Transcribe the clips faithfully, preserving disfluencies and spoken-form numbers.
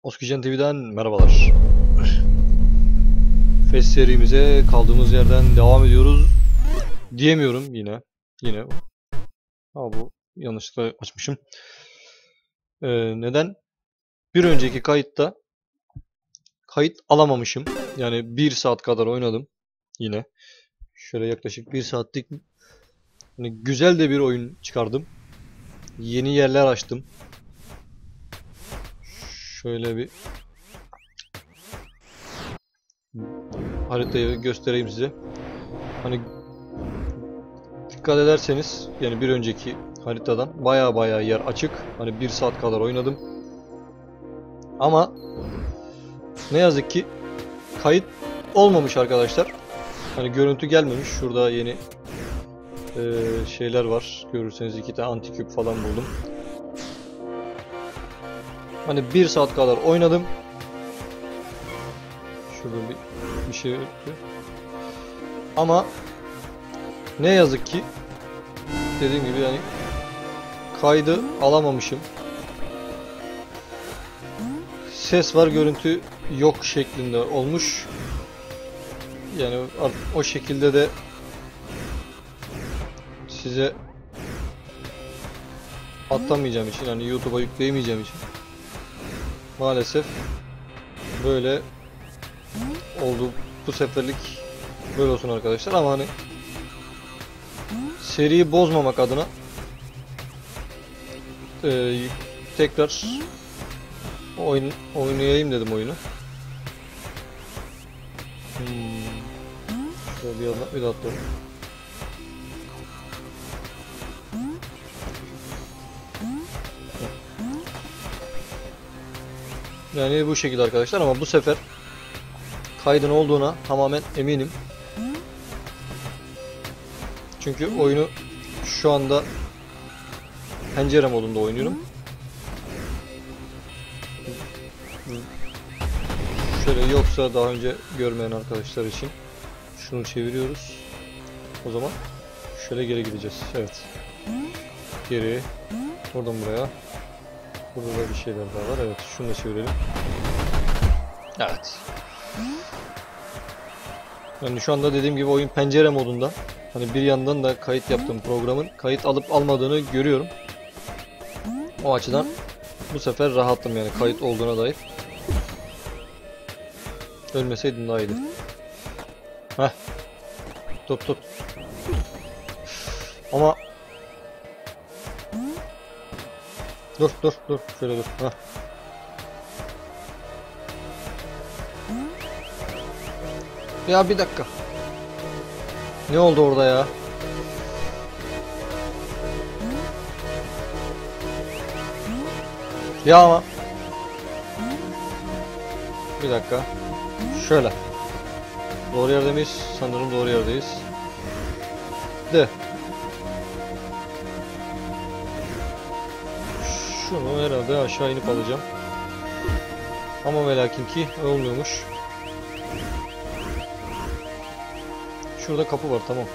Oskijen T V'den merhabalar. F E S serimize kaldığımız yerden devam ediyoruz. Diyemiyorum yine. Yine. Aa, bu yanlışlıkla açmışım. Ee, neden? Bir önceki kayıtta kayıt alamamışım. Yani bir saat kadar oynadım. Yine. Şöyle yaklaşık bir saatlik hani güzel de bir oyun çıkardım. Yeni yerler açtım. Şöyle bir haritayı göstereyim size. Hani dikkat ederseniz yani bir önceki haritadan baya baya yer açık. Hani bir saat kadar oynadım. Ama ne yazık ki kayıt olmamış arkadaşlar. Hani görüntü gelmemiş. Şurada yeni e, şeyler var. Görürseniz iki tane antiküp falan buldum. Hani bir saat kadar oynadım. Şurada bir, bir şey öttü. Ama ne yazık ki dediğim gibi yani kaydı alamamışım. Ses var, görüntü yok şeklinde olmuş. Yani o şekilde de size atamayacağım için, hani YouTube'a yükleyemeyeceğim için maalesef böyle oldu. Bu seferlik böyle olsun arkadaşlar, ama hani seriyi bozmamak adına e, tekrar oyun oynayayım dedim oyunu. Hmm. Şöyle bir yana bir daha atlayalım. Yani bu şekilde arkadaşlar, ama bu sefer kaydın olduğuna tamamen eminim. Çünkü oyunu şu anda pencere modunda oynuyorum. Şöyle, yoksa daha önce görmeyen arkadaşlar için şunu çeviriyoruz. O zaman şöyle geri gideceğiz. Evet. Geri. Oradan buraya. Burada da bir şeyler daha var. Evet. Şunu da çevirelim. Evet. Yani şu anda dediğim gibi oyun pencere modunda. Hani bir yandan da kayıt yaptığım programın kayıt alıp almadığını görüyorum. O açıdan bu sefer rahattım yani kayıt olduğuna dair. Ölmeseydim daha iyiydi. Heh. Tut tut. Ama dur dur dur. Şöyle dur. Heh. Ya bir dakika. Ne oldu orada ya? Ya ama. Bir dakika. Şöyle. Doğru yerde miyiz? Sanırım doğru yerdeyiz. De. Şunu herhalde aşağı inip alacağım. Ama ve lakin ki olmuyormuş. Şurada kapı var, tamam.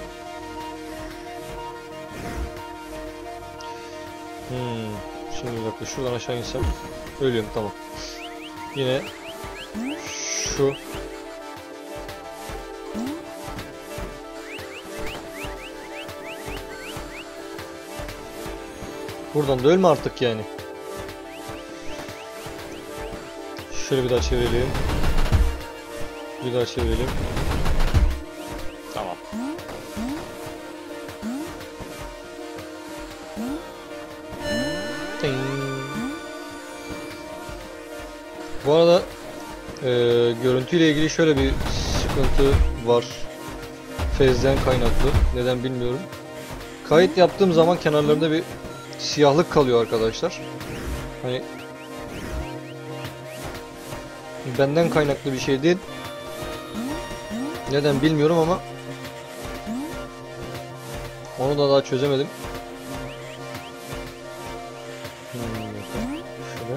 Hmm. Şimdi bir dakika, şuradan aşağı insem ölüyorum, tamam. Yine şu buradan da ölme artık yani. Şöyle bir daha çevirelim. Bir daha çevirelim. Tamam. Ding. Bu arada e, görüntüyle ilgili şöyle bir sıkıntı var. F E S'den kaynaklı. Neden bilmiyorum. Kayıt yaptığım zaman kenarlarında bir siyahlık kalıyor arkadaşlar. Hani benden kaynaklı bir şey değil. Neden bilmiyorum ama onu da daha çözemedim. Hmm, şöyle.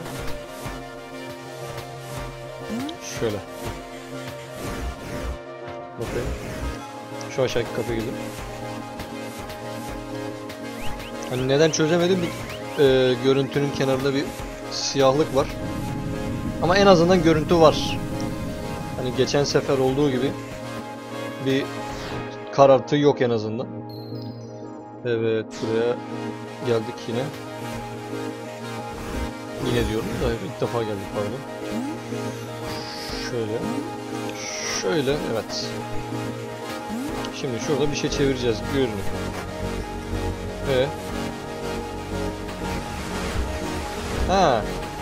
Şöyle. Bakayım. Şu aşağıdaki kapıya girdim. Hani neden çözemedim? Bir, e, görüntünün kenarında bir siyahlık var. Ama en azından görüntü var. Hani geçen sefer olduğu gibi bir karartı yok en azından. Evet, buraya geldik yine. Yine diyorum da ilk defa geldik pardon. Şöyle. Şöyle evet. Şimdi şurada bir şey çevireceğiz. Görünüyor. Ve ha.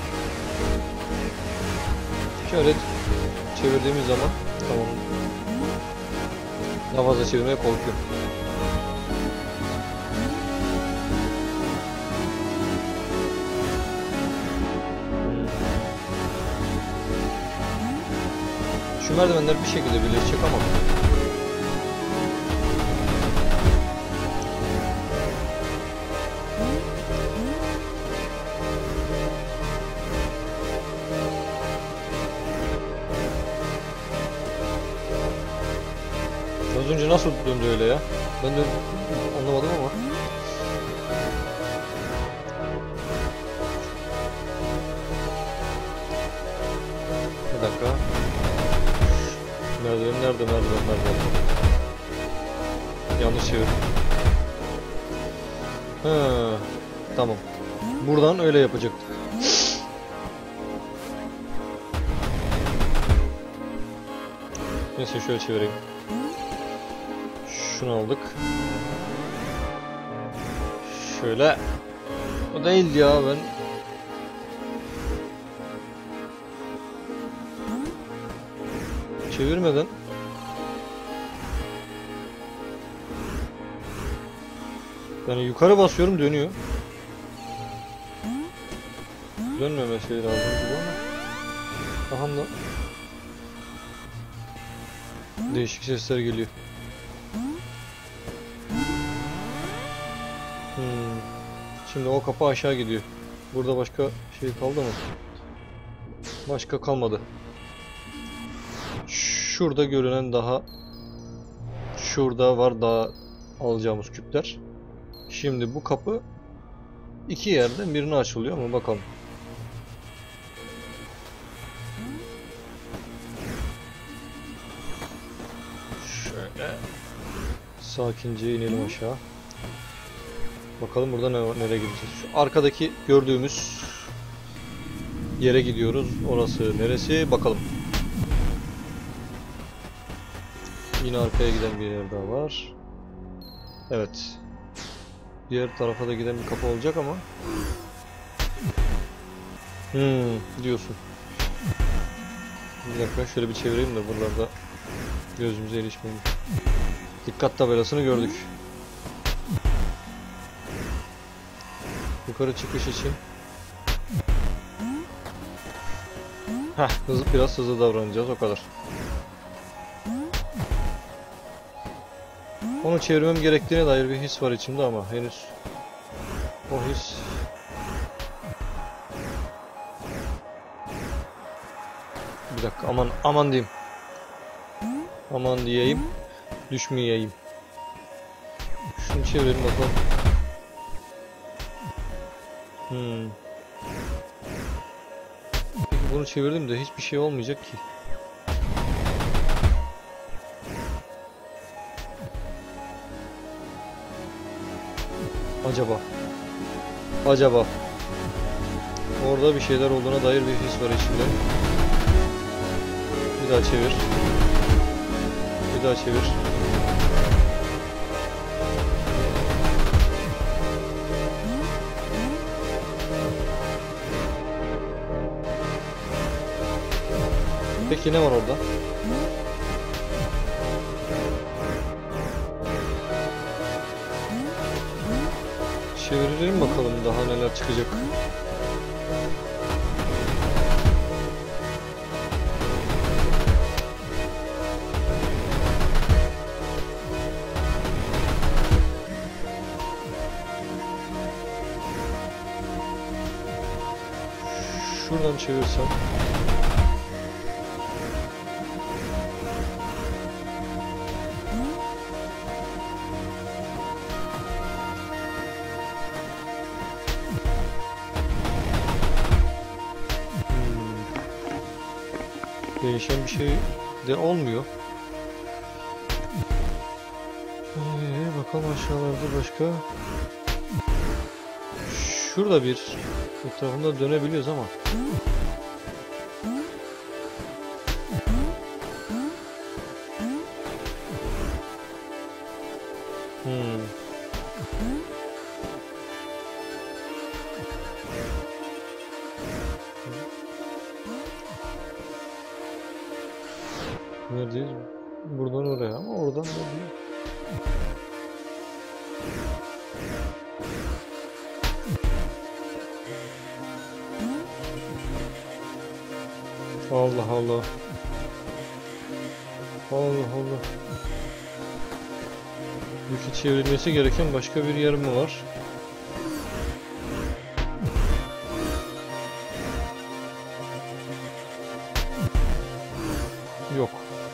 Şöyle çevirdiğimiz zaman tamam. Daha fazla çevirmeye korkuyorum. Şu merdivenler bir şekilde birleşecek ama az önce nasıl döndü öyle ya? Ben de anlamadım ama. Bir dakika. Merdiven nerede? Merdiven nerede? Yanlış çevir. Ha, tamam. Buradan öyle yapacaktık. Neyse şöyle çevireyim. Şunu aldık. Şöyle. O değil ya ben. Çevirmeden. Yani yukarı basıyorum dönüyor. Dönmemesi lazım gibi ama. Aha da. Değişik sesler geliyor. Hmm. Şimdi o kapı aşağı gidiyor. Burada başka şey kaldı mı? Başka kalmadı. Şurada görünen daha şurada var daha alacağımız küpler. Şimdi bu kapı iki yerden birine açılıyor ama bakalım. Şöyle sakince inelim aşağı. Bakalım burada ne, nereye gideceğiz. Şu arkadaki gördüğümüz yere gidiyoruz. Orası neresi? Bakalım. Yine arkaya giden bir yer daha var. Evet. Diğer tarafa da giden bir kapı olacak ama. Hmm, diyorsun. Bir dakika şöyle bir çevireyim de buralarda gözümüze ilişmeyin. Dikkat tabelasını gördük. Yukarı çıkış için. Heh, hızlı, biraz hızlı davranacağız o kadar. Onu çevirmem gerektiğine dair bir his var içimde ama henüz o his bir dakika aman aman diyeyim aman diyeyim düşmeyeyim. Şunu çevirelim bakalım. Hmm. Peki bunu çevirdim de hiçbir şey olmayacak ki. Acaba? Acaba? Orada bir şeyler olduğuna dair bir his var içimde. Bir daha çevir. Bir daha çevir. Peki ne var orada? Çevirelim bakalım daha neler çıkacak. Şuradan çevirsem. Değişen bir şey de olmuyor. Ee, bakalım aşağılarda başka. Şurada bir etrafında dönebiliyoruz ama. Hmm. Neredeyiz? Buradan oraya ama oradan da değil. Allah Allah. Allah Allah. Bu ki çevrilmesi gereken başka bir yer mi var? Yok.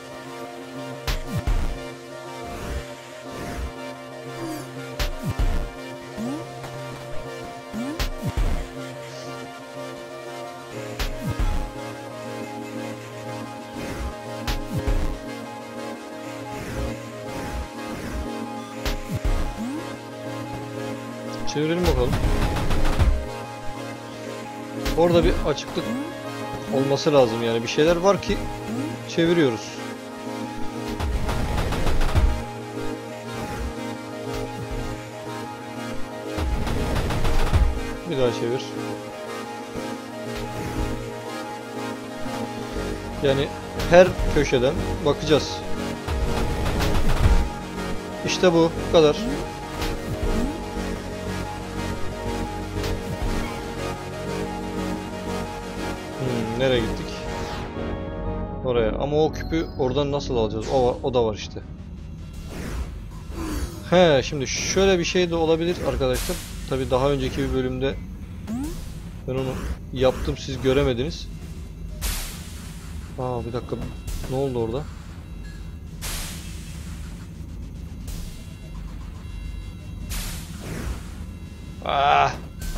Çevirelim bakalım. Orada bir açıklık olması lazım yani. Bir şeyler var ki çeviriyoruz. Bir daha çevir. Yani her köşeden bakacağız. İşte bu, bu kadar. Hmm, nereye gittik? Oraya. Ama o küpü oradan nasıl alacağız? O var, o da var işte. He, şimdi şöyle bir şey de olabilir arkadaşlar. Tabii daha önceki bir bölümde ben onu yaptım, siz göremediniz. Aa, bir dakika. Ne oldu orada? Ah!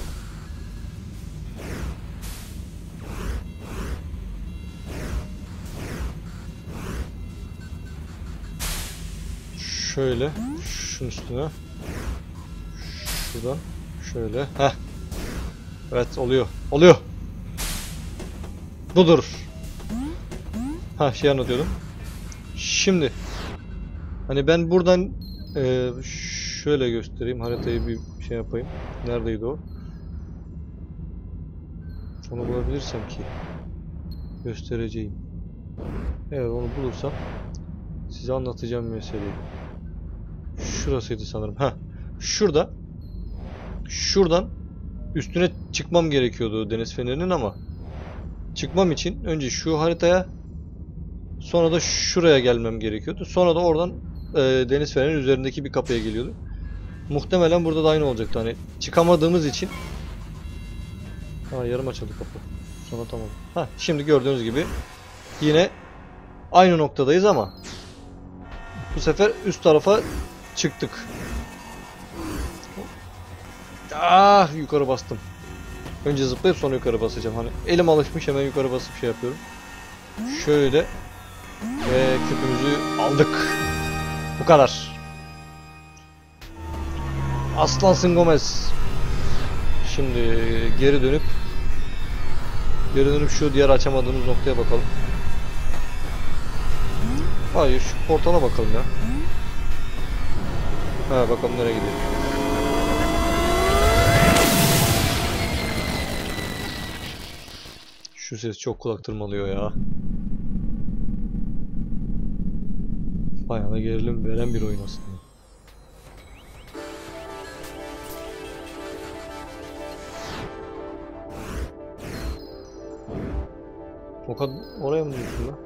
Şöyle, şunun üstüne. Şuradan şöyle. Heh. Evet, oluyor. Oluyor. Budur. Ha, şey anlatıyordum. Şimdi hani ben buradan e, şöyle göstereyim, haritayı bir şey yapayım. Neredeydi o? Onu bulabilirsem ki göstereceğim. Evet, onu bulursam size anlatacağım meseleyi. Şurasıydı sanırım. Ha, şurada. Şuradan üstüne çıkmam gerekiyordu deniz fenerinin ama çıkmam için önce şu haritaya, sonra da şuraya gelmem gerekiyordu. Sonra da oradan e, deniz fenerinin üzerindeki bir kapıya geliyordu. Muhtemelen burada da aynı olacaktı. Hani çıkamadığımız için. Ha, yarım açıldı kapı. Sonra tamam. Ha, şimdi gördüğünüz gibi yine aynı noktadayız ama bu sefer üst tarafa çıktık. Ah, yukarı bastım. Önce zıplayıp sonra yukarı basacağım. Hani elim alışmış, hemen yukarı basıp şey yapıyorum. Şöyle ve küpümüzü aldık. Bu kadar. Aslansın Gomez. Şimdi geri dönüp geri dönüp şu diğer açamadığımız noktaya bakalım. Hayır, şu portala bakalım ya. Ha, bakalım nereye gidiyor. Şu ses çok kulak tırmalıyor ya. Bayağı da gerilim veren bir oyun aslında. O kadar oraya mı diyorsun lan?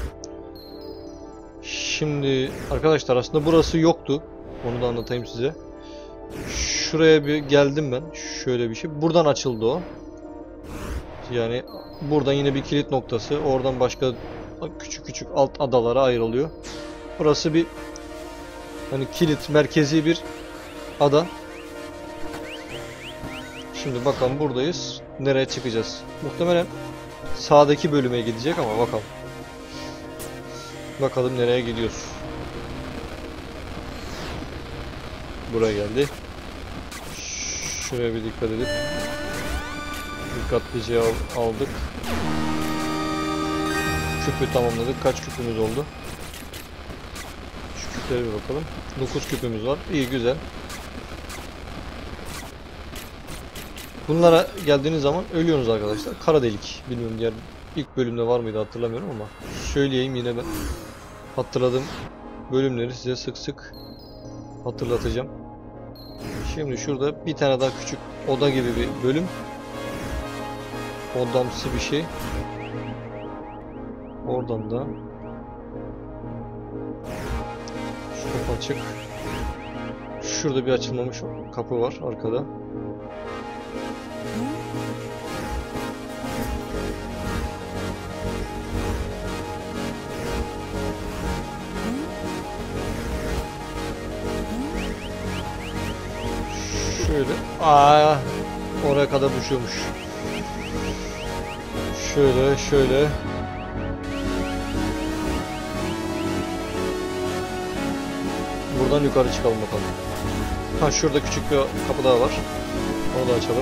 Şimdi arkadaşlar aslında burası yoktu. Onu da anlatayım size. Şuraya bir geldim ben. Şöyle bir şey. Buradan açıldı o. Yani buradan yine bir kilit noktası. Oradan başka küçük küçük alt adalara ayrılıyor. Burası bir hani kilit, merkezi bir ada. Şimdi bakalım buradayız. Nereye çıkacağız? Muhtemelen sağdaki bölüme gidecek ama bakalım. Bakalım nereye gidiyoruz. Buraya geldi. Şuraya bir dikkat edip dikkatlice al aldık. Küpü tamamladık. Kaç küpümüz oldu? Şu küplere bir bakalım. dokuz küpümüz var. İyi, güzel. Bunlara geldiğiniz zaman ölüyorsunuz arkadaşlar. Kara delik. Bilmiyorum, diğer ilk bölümde var mıydı hatırlamıyorum ama söyleyeyim yine, ben hatırladığım bölümleri size sık sık hatırlatacağım. Şimdi şurada bir tane daha küçük oda gibi bir bölüm. Odamsı bir şey. Oradan da şu kapı açık. Şurada bir açılmamış kapı var arkada. Şöyle. Aa, oraya kadar düşüyormuş. Şöyle şöyle. Buradan yukarı çıkalım bakalım. Ha, şurada küçük bir kapı daha var. Onu da açalım.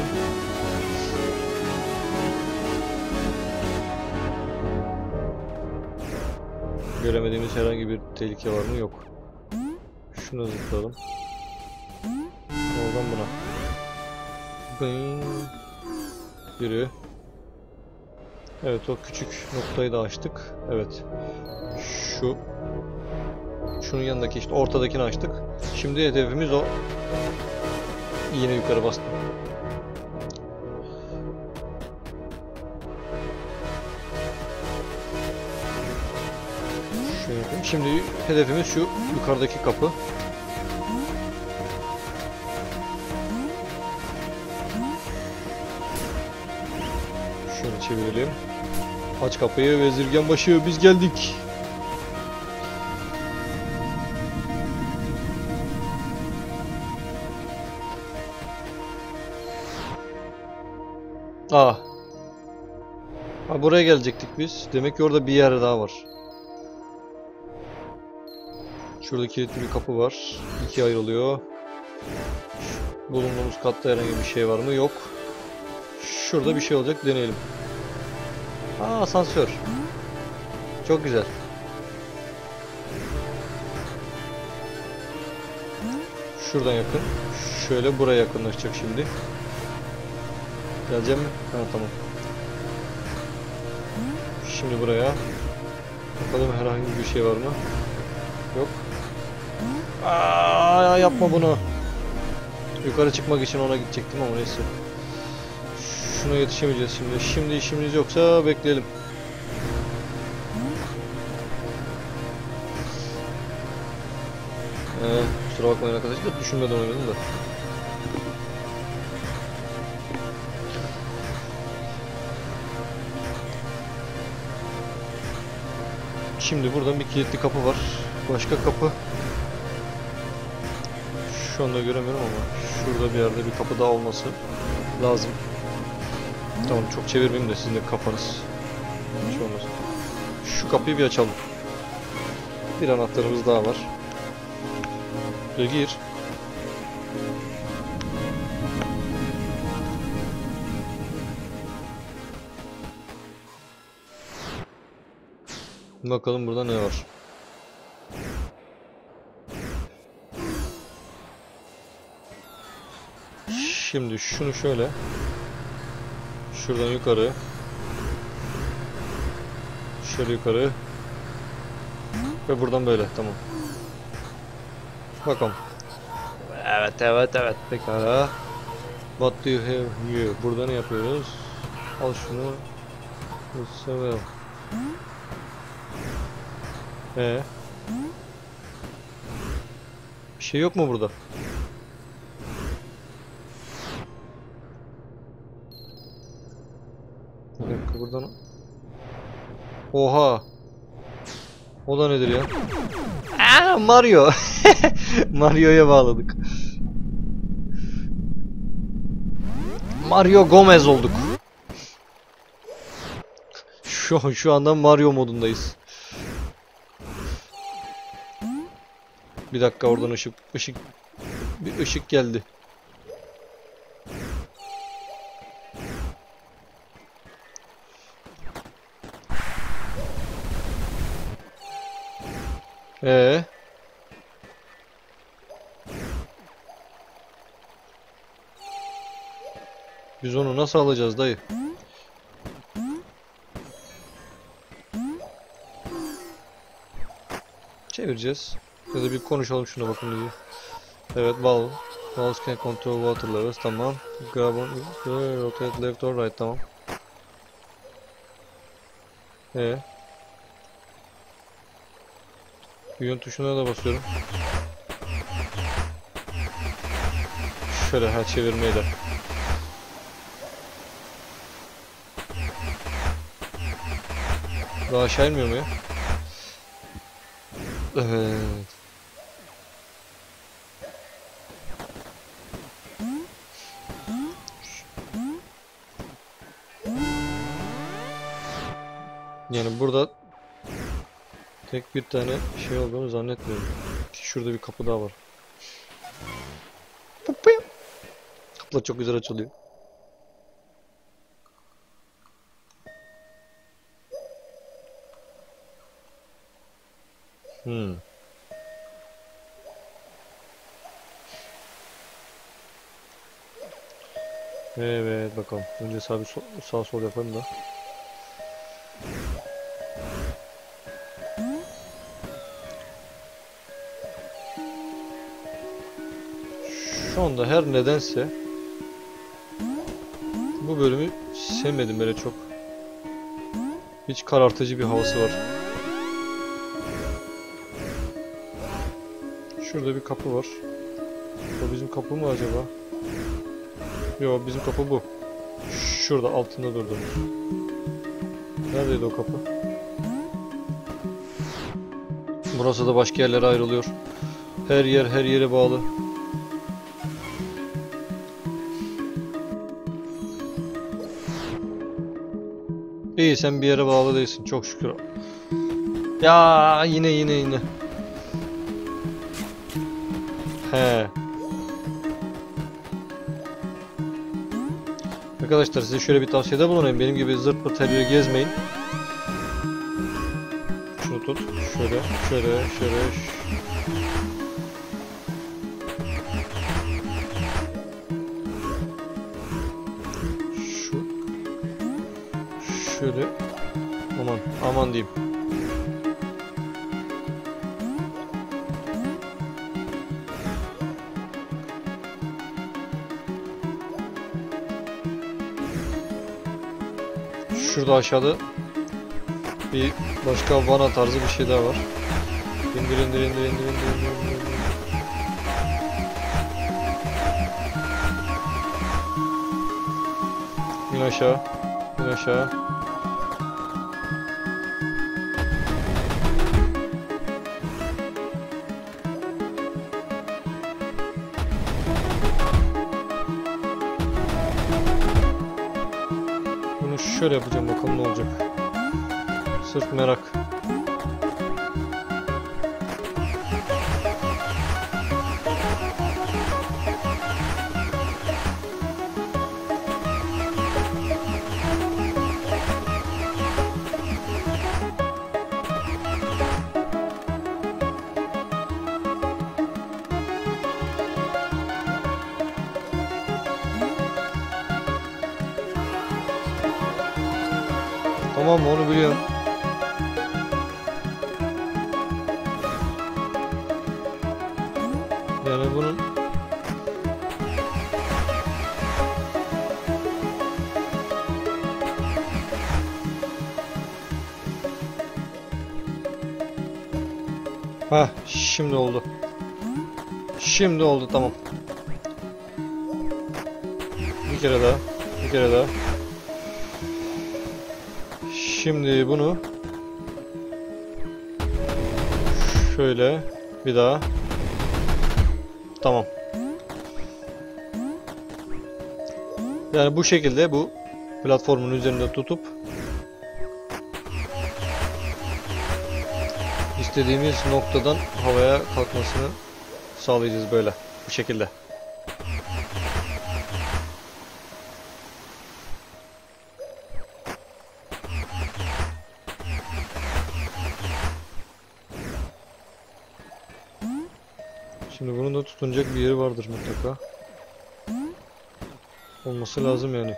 Göremediğimiz herhangi bir tehlike var mı? Yok. Şunu zıplayalım. Oradan buna. Bing. Yürü. Evet, o küçük noktayı da açtık. Evet. Şu. Şunun yanındaki, işte ortadakini açtık. Şimdi hedefimiz o. Yine yukarı bastım. Şöyle yapayım. Şimdi hedefimiz şu yukarıdaki kapı. Şöyle çevirelim. Aç kapıyı, vezirgen başı, biz geldik. Aa. Ha, buraya gelecektik biz. Demek ki orada bir yer daha var. Şurada kilitli bir kapı var. İkiye ayrılıyor. Bulunduğumuz katta herhangi bir şey var mı? Yok. Şurada bir şey olacak, deneyelim. Aa, asansör. Çok güzel. Şuradan yakın. Şöyle buraya yakınlaşacak şimdi. Geleceğim mi? Ha, tamam. Şimdi buraya. Bakalım herhangi bir şey var mı? Yok. Aa, yapma bunu. Yukarı çıkmak için ona gidecektim ama neyse. Şuna yetişemeyeceğiz şimdi. Şimdi işimiz yoksa bekleyelim. Ee, kusura bakmayın arkadaşlar. Düşünmeden oynadım da. Şimdi buradan bir kilitli kapı var. Başka kapı. Şu anda göremiyorum ama şurada bir yerde bir kapı daha olması lazım. Tamam, çok çevirmeyeyim de sizin de kafanız şey olmasın. Şu kapıyı bir açalım. Bir anahtarımız daha var. Ve gir. Bakalım burada ne var. Şimdi şunu şöyle. Şuradan yukarı. Şöyle yukarı. Ve buradan böyle, tamam. Bakalım. Evet evet evet. Pekala. What do you have here? Burada ne yapıyoruz? Al şunu. Severim. Ee? Bir şey yok mu burada? Bir dakika, buradan. Oha. O da nedir ya? Aa, Mario. Mario'ya bağladık. Mario Gomez olduk. Şu şu anda Mario modundayız. Bir dakika, oradan ışık ışık bir ışık geldi. Ee. Biz onu nasıl alacağız dayı? Çevireceğiz. Ya da bir konuşalım şuna, bakın diye. Evet, valve. Valve can control water levels, tamam. Grab on, rotate left or right, tamam. Ee. Yön tuşuna da basıyorum. Şöyle, ha, çevirmeyle. Daha aşağı inmiyor mu ya? Evet. Yani burada tek bir tane şey olduğunu zannetmiyorum. Şurada bir kapı daha var. Kapılar çok güzel açılıyor. Hmm. Evet, bakalım. Önce sağ bir sol, sağ sol yapalım da. Şu anda her nedense bu bölümü sevmedim böyle çok. Hiç karartıcı bir havası var. Şurada bir kapı var. O bizim kapı mı acaba? Yok, bizim kapı bu. Şurada altında durdu. Neredeydi o kapı? Burası da başka yerlere ayrılıyor. Her yer her yere bağlı. İyi, sen bir yere bağlı değilsin, çok şükür. Ya yine yine yine. He. Arkadaşlar, size şöyle bir tavsiyede bulunayım. Benim gibi zırt pırt her yere gezmeyin. Şunu tut. Şöyle, şöyle, şöyle. Şu. Şöyle. Aman, aman diyeyim. Şurada aşağıda bir başka vana tarzı bir şey daha var. İndir indir indir indir indir indir indir. İn aşağı. İn aşağı. Bunu şöyle yapacağım, bakalım ne olacak. Sırf merak. Tamam mı, onu biliyorum. Yani bunun ha, şimdi oldu. Şimdi oldu, tamam. Bir kere daha. Bir kere daha. Şimdi bunu şöyle bir daha. Tamam. Yani bu şekilde bu platformun üzerinde tutup istediğimiz noktadan havaya kalkmasını sağlayacağız böyle. Bu şekilde. Şimdi bunun da tutunacak bir yeri vardır mutlaka. Olması lazım yani.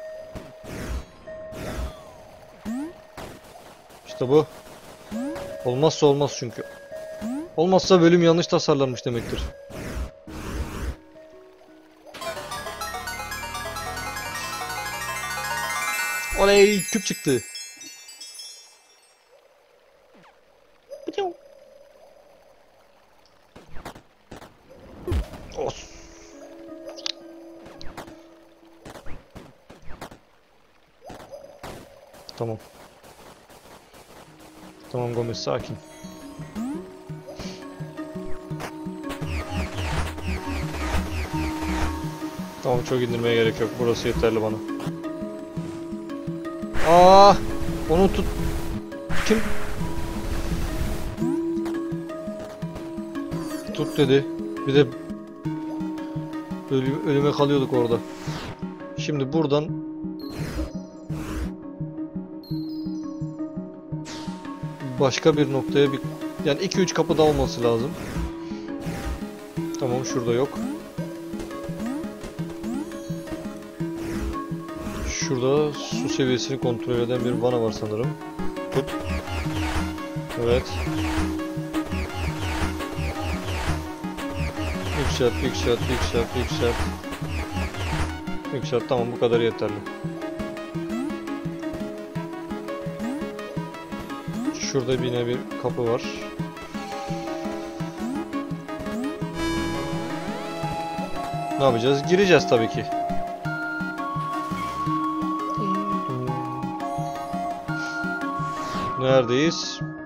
İşte bu. Olmazsa olmaz çünkü. Olmazsa bölüm yanlış tasarlanmış demektir. Oley, küp çıktı. Os. Tamam. Tamam Gomez, sakin. Tamam, çok indirmeye gerek yok. Burası yeterli bana. Aa, onu tut. Kim? Tut dedi. Bir de ölü, ölüme kalıyorduk orada. Şimdi buradan başka bir noktaya bir, yani iki üç kapı da olması lazım. Tamam, şurada yok. Şurada su seviyesini kontrol eden bir vana var sanırım. Tut. Evet. Yükselt, yükselt, yükselt, yükselt. Yükselt, tamam, bu kadar yeterli. Şurada yine bir kapı var. Ne yapacağız? Gireceğiz tabii ki. Neredeyiz?